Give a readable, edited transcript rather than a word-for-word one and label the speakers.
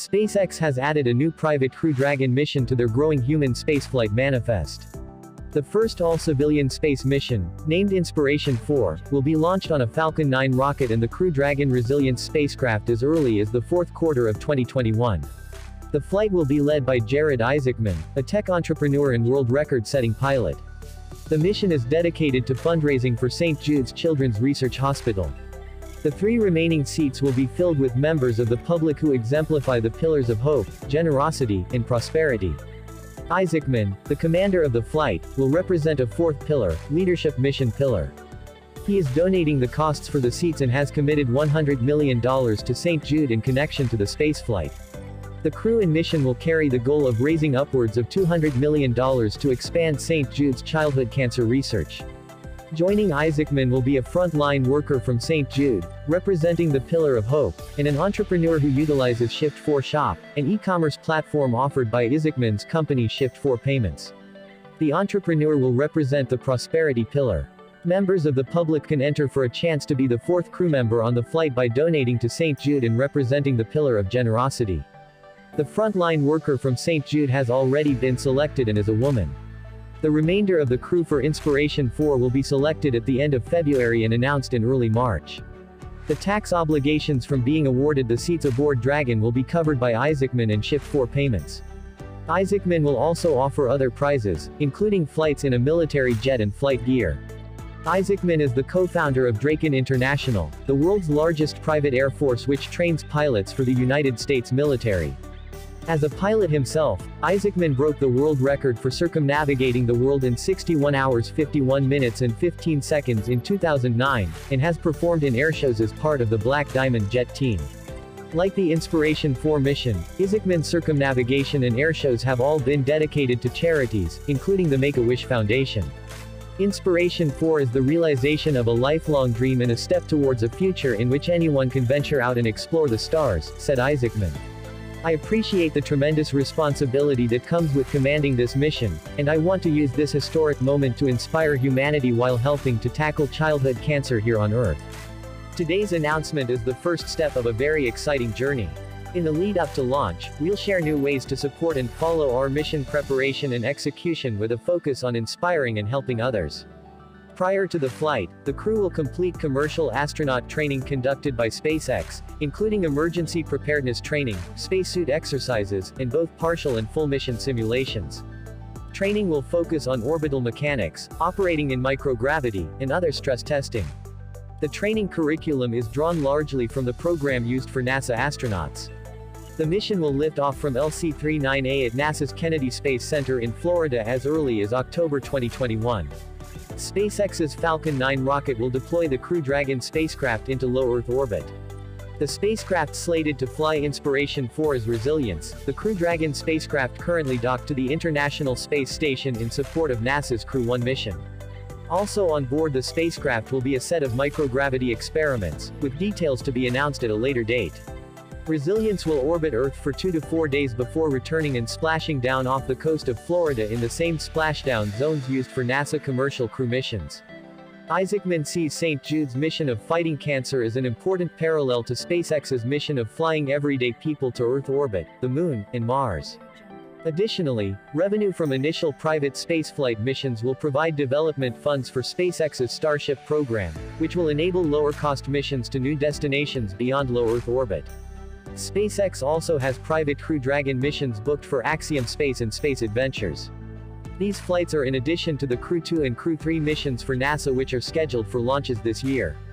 Speaker 1: SpaceX has added a new private Crew Dragon mission to their growing human spaceflight manifest. The first all-civilian space mission, named Inspiration4, will be launched on a Falcon 9 rocket and the Crew Dragon Resilience spacecraft as early as the fourth quarter of 2021. The flight will be led by Jared Isaacman, a tech entrepreneur and world record-setting pilot. The mission is dedicated to fundraising for St. Jude's Children's Research Hospital. The 3 remaining seats will be filled with members of the public who exemplify the pillars of hope, generosity, and prosperity. Isaacman, the commander of the flight, will represent a 4th pillar, leadership mission pillar. He is donating the costs for the seats and has committed $100 million to St. Jude in connection to the spaceflight. The crew and mission will carry the goal of raising upwards of $200 million to expand St. Jude's childhood cancer research. Joining Isaacman will be a frontline worker from St. Jude, representing the Pillar of Hope, and an entrepreneur who utilizes Shift4 Shop, an e-commerce platform offered by Isaacman's company Shift4 Payments. The entrepreneur will represent the Prosperity Pillar. Members of the public can enter for a chance to be the 4th crew member on the flight by donating to St. Jude and representing the Pillar of Generosity. The frontline worker from St. Jude has already been selected and is a woman. The remainder of the crew for Inspiration4 will be selected at the end of February and announced in early March. The tax obligations from being awarded the seats aboard Dragon will be covered by Isaacman and Shift4 Payments. Isaacman will also offer other prizes, including flights in a military jet and flight gear. Isaacman is the co-founder of Draken International, the world's largest private air force which trains pilots for the United States military. As a pilot himself, Isaacman broke the world record for circumnavigating the world in 61 hours 51 minutes and 15 seconds in 2009, and has performed in airshows as part of the Black Diamond Jet team. Like the Inspiration4 mission, Isaacman's circumnavigation and airshows have all been dedicated to charities, including the Make-A-Wish Foundation. Inspiration4 is the realization of a lifelong dream and a step towards a future in which anyone can venture out and explore the stars, said Isaacman. I appreciate the tremendous responsibility that comes with commanding this mission, and I want to use this historic moment to inspire humanity while helping to tackle childhood cancer here on Earth. Today's announcement is the first step of a very exciting journey. In the lead up to launch, we'll share new ways to support and follow our mission preparation and execution with a focus on inspiring and helping others. Prior to the flight, the crew will complete commercial astronaut training conducted by SpaceX, including emergency preparedness training, spacesuit exercises, and both partial and full mission simulations. Training will focus on orbital mechanics, operating in microgravity, and other stress testing. The training curriculum is drawn largely from the program used for NASA astronauts. The mission will lift off from LC-39A at NASA's Kennedy Space Center in Florida as early as October 2021. SpaceX's Falcon 9 rocket will deploy the Crew Dragon spacecraft into low Earth orbit. The spacecraft slated to fly Inspiration4's Resilience, the Crew Dragon spacecraft currently docked to the International Space Station in support of NASA's Crew 1 mission. Also on board the spacecraft will be a set of microgravity experiments, with details to be announced at a later date. Resilience will orbit Earth for 2 to 4 days before returning and splashing down off the coast of Florida in the same splashdown zones used for NASA commercial crew missions. Isaacman sees St. Jude's mission of fighting cancer as an important parallel to SpaceX's mission of flying everyday people to Earth orbit, the Moon, and Mars. Additionally, revenue from initial private spaceflight missions will provide development funds for SpaceX's Starship program, which will enable lower-cost missions to new destinations beyond low Earth orbit. SpaceX also has private Crew Dragon missions booked for Axiom Space and Space Adventures. These flights are in addition to the Crew 2 and Crew 3 missions for NASA which are scheduled for launches this year.